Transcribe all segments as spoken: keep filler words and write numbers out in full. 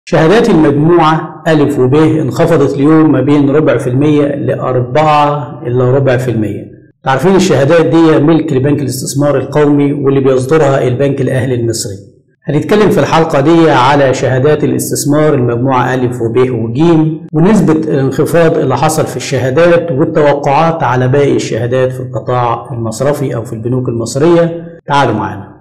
شهادات المجموعة أ وب انخفضت اليوم ما بين ربع في المية لأربعة إلا ربع في المية. عارفين الشهادات دي ملك لبنك الاستثمار القومي واللي بيصدرها البنك الأهلي المصري. هنتكلم في الحلقة دي على شهادات الاستثمار المجموعة أ وب وج ونسبة الانخفاض اللي حصل في الشهادات والتوقعات على باقي الشهادات في القطاع المصرفي أو في البنوك المصرية. تعالوا معانا.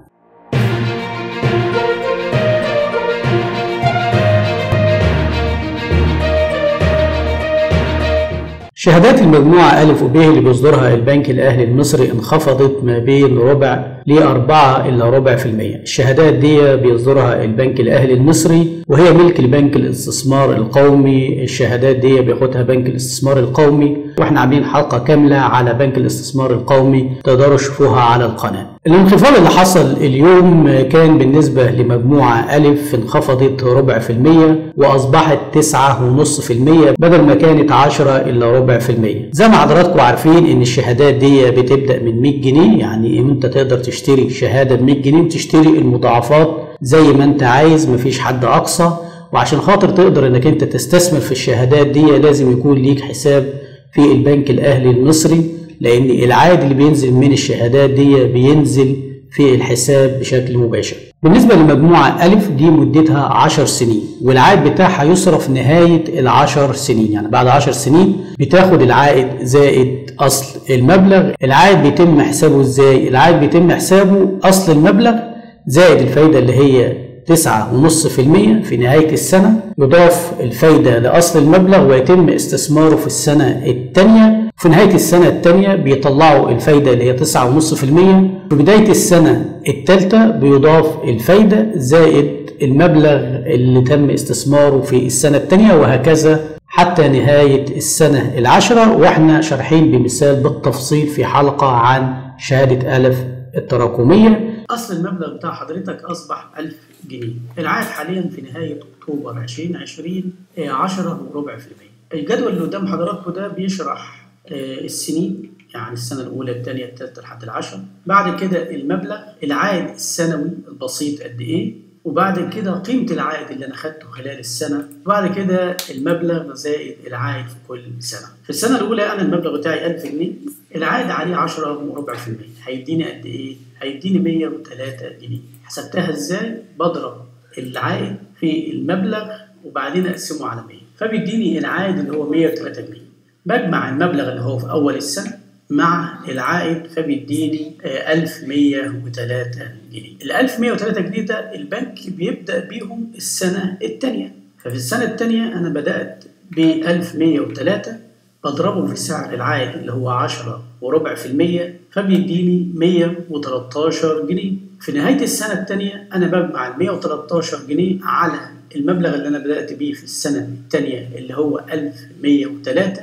شهادات المجموعة أ وب اللي بيصدرها البنك الأهلي المصري انخفضت ما بين ربع لأربعة إلا ربع في المية. الشهادات دي بيصدرها البنك الأهلي المصري وهي ملك لبنك الاستثمار القومي. الشهادات دي بياخدها بنك الاستثمار القومي واحنا عاملين حلقة كاملة على بنك الاستثمار القومي تقدروا تشوفوها على القناة. الانخفاض اللي حصل اليوم كان بالنسبة لمجموعة أ انخفضت ربع في المية وأصبحت تسعة ونص في المية بدل ما كانت عشرة إلا ربع في المية. زي ما حضراتكم عارفين إن الشهادات دي بتبدأ من مية جنيه، يعني أنت تقدر تشتري شهادة ب مية جنيه وتشتري المضاعفات زي ما أنت عايز، مفيش حد أقصى. وعشان خاطر تقدر إنك أنت تستثمر في الشهادات دي لازم يكون ليك حساب في البنك الأهلي المصري، لأن العائد اللي بينزل من الشهادات دي بينزل في الحساب بشكل مباشر. بالنسبة لمجموعة أ دي مدتها عشر سنين والعائد بتاعها يصرف نهاية العشر سنين، يعني بعد عشر سنين بتاخد العائد زائد أصل المبلغ. العائد بيتم حسابه ازاي؟ العائد بيتم حسابه أصل المبلغ زائد الفايدة اللي هي تسعة ونص في المية في نهاية السنة، يضاف الفايدة لأصل المبلغ ويتم استثماره في السنة الثانية. في نهاية السنة الثانية بيطلعوا الفايدة اللي هي تسعة ونص في المية. في بداية السنة الثالثة بيضاف الفايدة زائد المبلغ اللي تم استثماره في السنة الثانية، وهكذا حتى نهاية السنة العاشرة. واحنا شارحين بمثال بالتفصيل في حلقة عن شهادة أ التراكمية. أصل المبلغ بتاع حضرتك أصبح ألف جنيه. العائد حاليا في نهاية أكتوبر ألفين وعشرين عشرة وربع في المية. الجدول اللي قدام حضراتكم ده بيشرح السنين، يعني السنة الأولى الثانية الثالثة لحد العشرة. بعد كده المبلغ، العائد السنوي البسيط قد إيه، وبعد كده قيمة العائد اللي أنا خدته خلال السنة، وبعد كده المبلغ زائد العائد في كل سنة. في السنة الأولى أنا المبلغ بتاعي ألف جنيه، العائد عليه عشرة وربع في المية، هيديني قد إيه؟ هيديني مية وتلاتة جنيه. حسبتها إزاي؟ بضرب العائد في المبلغ وبعدين أقسمه على مية، فبيديني العائد اللي هو مية وتلاتة جنيه. بجمع المبلغ اللي هو في أول السنة مع العائد فبيديني ألف ومية وتلاتة جنيه. ال ألف ومية وتلاتة جنيه ده البنك بيبدأ بيهم السنة الثانية. ففي السنة الثانية أنا بدأت ب ألف ومية وتلاتة، بضربه في سعر العائد اللي هو عشرة وربع في المية فبيديني مية وتلتاشر جنيه. في نهاية السنة الثانية أنا بجمع ال مية وتلتاشر جنيه على المبلغ اللي أنا بدأت بيه في السنة الثانية اللي هو ألف ومية وتلاتة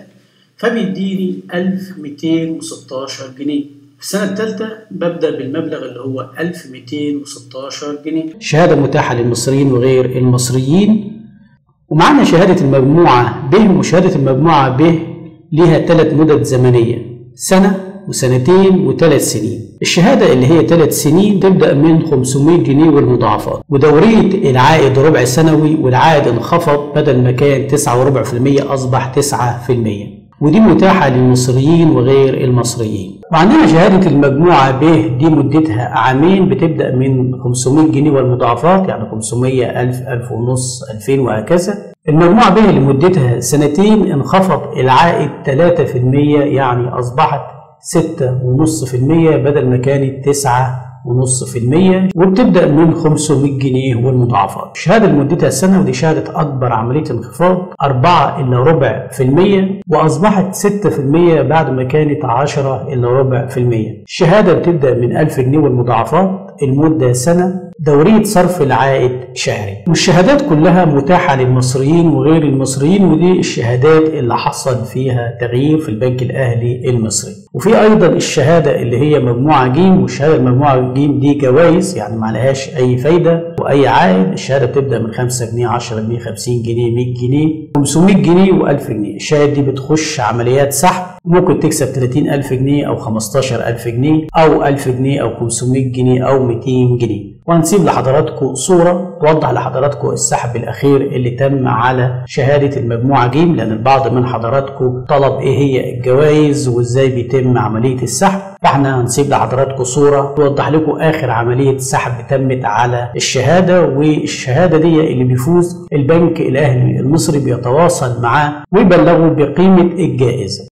فبيديني ألف ومئتين وستاشر جنيه. في السنة الثالثة ببدأ بالمبلغ اللي هو ألف ومئتين وستاشر جنيه. شهادة متاحة للمصريين وغير المصريين. ومعنا شهادة المجموعة ب، وشهادة المجموعة ب ليها ثلاث مدد زمنية، سنة وسنتين وثلاث سنين. الشهادة اللي هي ثلاث سنين تبدأ من خمسمية جنيه والمضاعفات، ودورية العائد ربع سنوي، والعائد انخفض بدل ما كان تسعة وربع في المية أصبح تسعة في المية، ودي متاحة للمصريين وغير المصريين. وعندنا شهادة المجموعة ب دي مدتها عامين، بتبدأ من خمسمية جنيه والمضاعفات، يعني خمسمية، ألف، ألف ونص، ألفين وهكذا. المجموعة ب اللي مدتها سنتين انخفض العائد تلاتة في المية، يعني أصبحت ستة ونص في المية بدل ما كانت تسعة ونص في المية، وبتبدأ من خمسمية جنيه والمضاعفات. الشهادة اللي مدتها سنة ودي شهادة أكبر عملية انخفاض، أربعة إلا ربع في المية، وأصبحت ستة في المية بعد ما كانت عشرة إلا ربع في المية. الشهادة بتبدأ من ألف جنيه والمضاعفات، المدة سنة، دورية صرف العائد شهري. والشهادات كلها متاحة للمصريين وغير المصريين، ودي الشهادات اللي حصل فيها تغيير في البنك الأهلي المصري. وفي أيضا الشهادة اللي هي مجموعة ج، والشهادة المجموعة ج دي جوائز، يعني ما لهاش أي فايدة وأي عائد. الشهادة بتبدأ من خمسة جنيه، عشرة جنيه، خمسين جنيه، مية جنيه، خمسمية جنيه وألف جنيه. الشهادة دي بتخش عمليات سحب، ممكن تكسب تلاتين ألف جنيه أو خمستاشر ألف جنيه أو ألف جنيه أو خمسمية جنيه أو مئتين جنيه. وهنسيب لحضراتكم صورة توضح لحضراتكم السحب الأخير اللي تم على شهادة المجموعة ج، لأن البعض من حضراتكم طلب إيه هي الجوائز وإزاي بيتم عملية السحب، فإحنا هنسيب لحضراتكم صورة توضح لكم آخر عملية سحب تمت على الشهادة، والشهادة دي اللي بيفوز البنك الأهلي المصري بيتواصل معاه ويبلغه بقيمة الجائزة.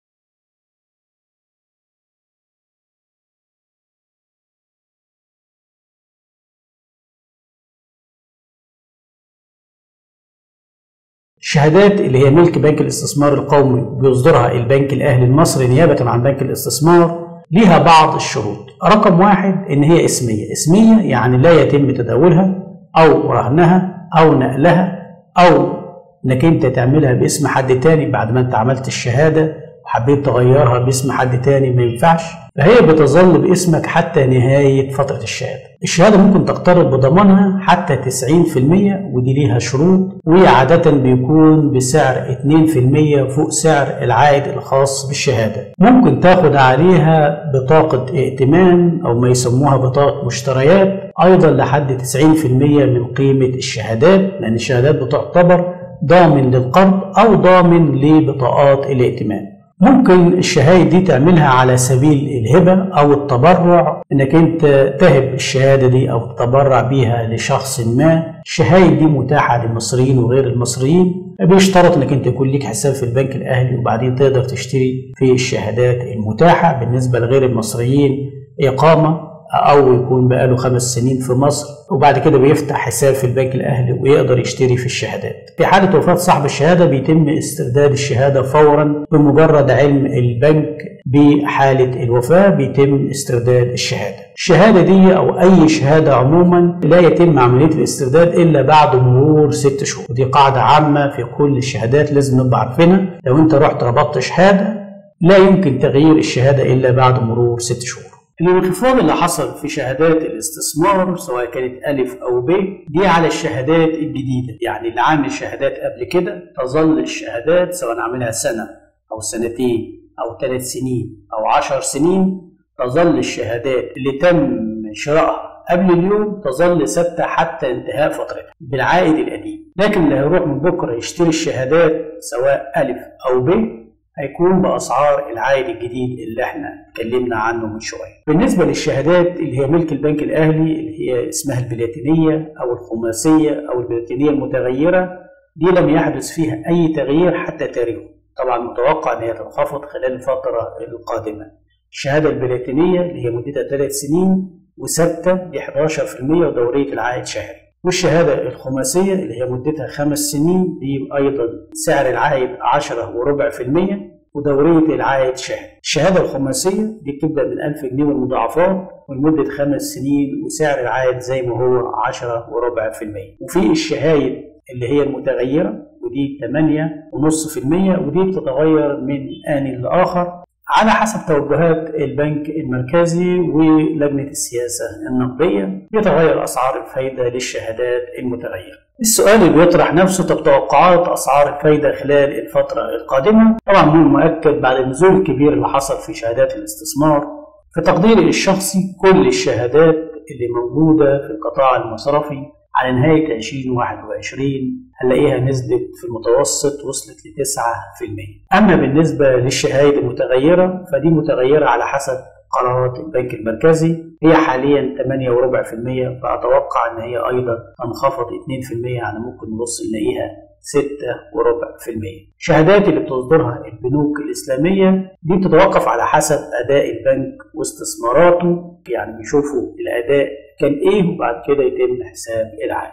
الشهادات اللي هي ملك بنك الاستثمار القومي بيصدرها البنك الأهلي المصري نيابة عن بنك الاستثمار ليها بعض الشروط. رقم واحد إن هي اسمية، اسمية يعني لا يتم تداولها أو رهنها أو نقلها أو إنك أنت تعملها باسم حد تاني بعد ما أنت عملت الشهادة وحبيت تغيرها باسم حد تاني ما ينفعش، فهي بتظل باسمك حتى نهاية فترة الشهادة. الشهادة ممكن تقترض بضمانها حتى تسعين في المية ودي ليها شروط، وعادة بيكون بسعر اتنين في المية فوق سعر العائد الخاص بالشهادة. ممكن تاخد عليها بطاقة ائتمان أو ما يسموها بطاقة مشتريات أيضا لحد تسعين في المية من قيمة الشهادات، لأن الشهادات بتعتبر ضامن للقرض أو ضامن لبطاقات الائتمان. ممكن الشهايد دي تعملها على سبيل الهبة أو التبرع، إنك أنت تهب الشهادة دي أو تتبرع بيها لشخص ما. الشهايد دي متاحة للمصريين وغير المصريين، بيشترط إنك أنت يكون ليك حساب في البنك الأهلي وبعدين تقدر تشتري في الشهادات المتاحة. بالنسبة لغير المصريين إقامة أو يكون بقاله خمس سنين في مصر وبعد كده بيفتح حساب في البنك الأهلي ويقدر يشتري في الشهادات. في حالة وفاة صاحب الشهادة بيتم استرداد الشهادة فورا بمجرد علم البنك بحالة الوفاة بيتم استرداد الشهادة. الشهادة دي أو أي شهادة عموما لا يتم عملية الاسترداد إلا بعد مرور ست شهور، ودي قاعدة عامة في كل الشهادات لازم نبقى عارفينها. لو أنت رحت ربطت شهادة لا يمكن تغيير الشهادة إلا بعد مرور ست شهور. الانخفاض اللي حصل في شهادات الاستثمار سواء كانت ألف أو ب دي على الشهادات الجديدة، يعني اللي عامل شهادات قبل كده تظل الشهادات سواء عاملها سنة أو سنتين أو ثلاث سنين أو عشر سنين، تظل الشهادات اللي تم شرائها قبل اليوم تظل ثابتة حتى انتهاء فترتها بالعائد القديم. لكن اللي هيروح من بكرة يشتري الشهادات سواء ألف أو ب هيكون بأسعار العائد الجديد اللي احنا اتكلمنا عنه من شوية. بالنسبة للشهادات اللي هي ملك البنك الأهلي اللي هي اسمها البلاتينية أو الخماسية أو البلاتينية المتغيرة، دي لم يحدث فيها أي تغيير حتى تاريخه، طبعا متوقع أن هي تنخفض خلال الفترة القادمة. الشهادة البلاتينية اللي هي مدتها ثلاث سنين وثابتة ب إحدى عشر في المية ودورية العائد شهري، والشهادة الخماسية اللي هي مدتها خمس سنين دي أيضا سعر العائد عشرة وربع في المية ودورية العائد شهري. الشهادة الخماسية دي بتبدأ من ألف جنيه والمضاعفات ولمدة خمس سنين وسعر العائد زي ما هو عشرة وربع في المية. وفي الشهايد اللي هي المتغيرة ودي ثمانية ونص في المية ودي بتتغير من آن لآخر على حسب توجهات البنك المركزي ولجنة السياسة النقدية، يتغير أسعار الفايدة للشهادات المتغيرة. السؤال اللي بيطرح نفسه طب توقعات أسعار الفايدة خلال الفترة القادمة؟ طبعا من المؤكد بعد النزول الكبير اللي حصل في شهادات الاستثمار في تقديري الشخصي كل الشهادات اللي موجودة في القطاع المصرفي على نهاية ألفين وواحد وعشرين هنلاقيها نزلت في المتوسط وصلت ل تسعة في المية. أما بالنسبة للشهايد المتغيرة فدي متغيرة على حسب قرارات البنك المركزي، هي حاليا ثمانية وربع في المية، فأتوقع أن هي أيضا تنخفض اثنين في المية، يعني ممكن نبص نلاقيها ستة وربع في المية. الشهادات اللي بتصدرها البنوك الإسلامية دي بتتوقف على حسب أداء البنك واستثماراته، يعني بيشوفوا الأداء كان إيه وبعد كده يتم حساب العائد.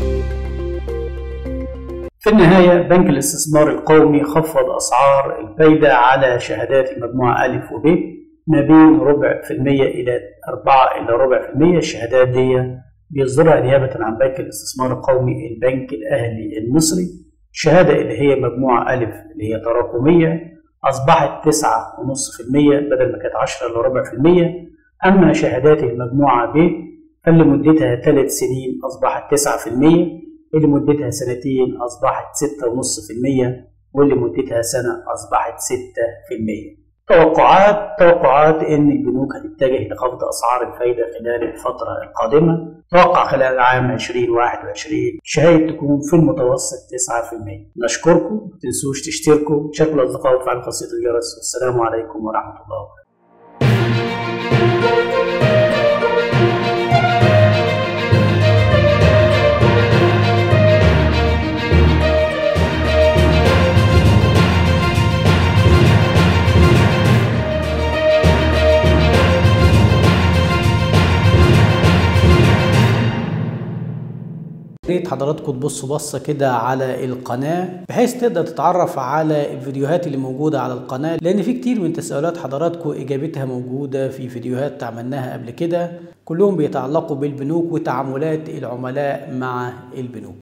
في النهاية بنك الاستثمار القومي خفض أسعار الفايدة على شهادات المجموعة ألف وب ما بين ربع في المية إلى أربعة إلى ربع في المية. الشهادات دي بيصدرها نيابة عن بنك الاستثمار القومي البنك الأهلي المصري. الشهادة اللي هي مجموعة ألف اللي هي تراكمية أصبحت تسعة ونص في المية بدل ما كانت عشرة إلى ربع في المية. أما شهادات المجموعة ب فاللي مدتها ثلاث سنين أصبحت تسعة في المية، اللي مدتها سنتين أصبحت ستة ونص في المية، واللي مدتها سنة أصبحت ستة في المية. توقعات توقعات ان البنوك هتتجه لخفض اسعار الفايده خلال الفتره القادمه. توقع خلال العام ألفين وواحد وعشرين الشهايد تكون في المتوسط تسعة بالمئة. نشكركم، ما تنسوش تشتركوا، شكرا الاصدقاء وتفعلوا خاصيه الجرس، والسلام عليكم ورحمه الله وبركاته. يا ريت حضراتكم تبصوا بصة كده على القناة بحيث تقدر تتعرف على الفيديوهات اللي موجودة على القناة، لأن في كتير من تساؤلات حضراتكم إجابتها موجودة في فيديوهات عملناها قبل كده، كلهم بيتعلقوا بالبنوك وتعاملات العملاء مع البنوك.